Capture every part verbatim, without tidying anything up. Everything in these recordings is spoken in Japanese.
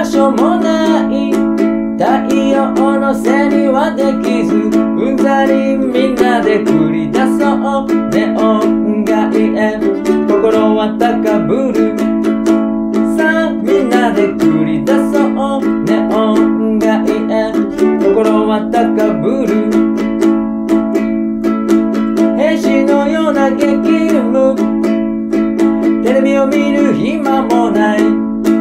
所もない太陽の背にはできず、うんざりみんなで繰り出そうネオン街へ心は高ぶる。さあみんなで繰り出そうネオン街へ心は高ぶる。兵士のような激務、テレビを見る暇もない。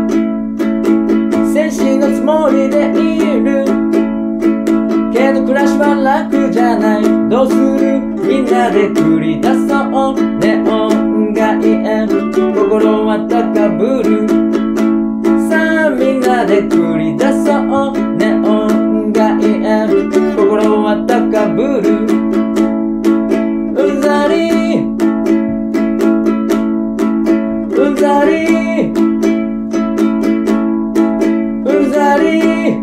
戦士のつもりでいるけど暮らしは楽じゃない。どうするみんなで繰り出そうネオン街へ心は高ぶる。さあみんなで繰り出そうネオン街へ心は高ぶる。うんざりうんざりうんざり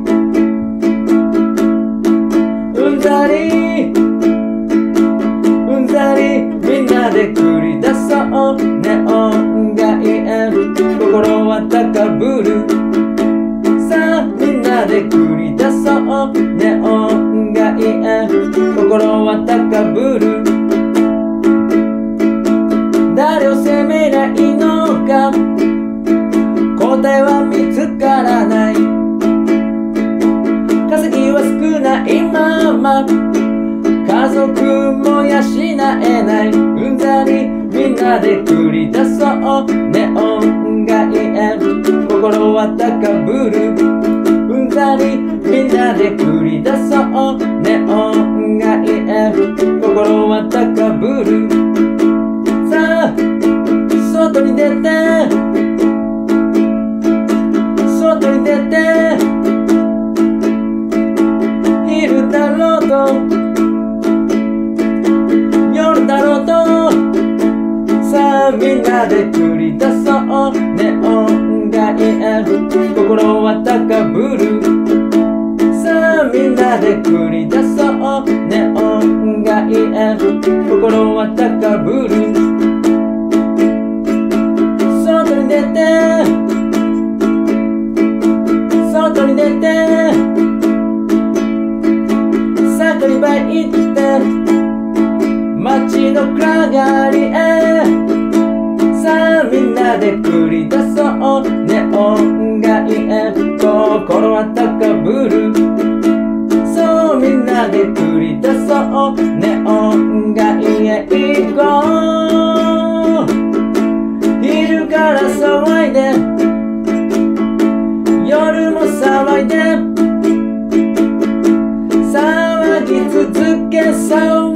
うんざりうんざりみんなで繰り出そうネオン街へ心は高ぶる。さあみんなで繰り出そうネオン街へ心は高ぶる。誰を責めりゃいいのか答えは見つからない。稼ぎは少ないまま家族も養えない。うんざりみんなで繰り出そうネオン街へ心は高ぶる。うんざりみんなで繰り出そうネオン街へ心は高ぶる。さあ外に出て外に出て昼だろうと夜だろうとさあみんなで繰り出そうネオン街へ心は高ぶる。さあみんなで繰り出そうネオン街へ心は高ぶる。外に出て外に出て盛り場行って街の暗がりへさあみんなで繰り出そうネオン街へ心は高ぶる。そうみんなで繰り出そうネオン街へ行こう。昼から騒いで夜も騒いで騒ぎ続け騒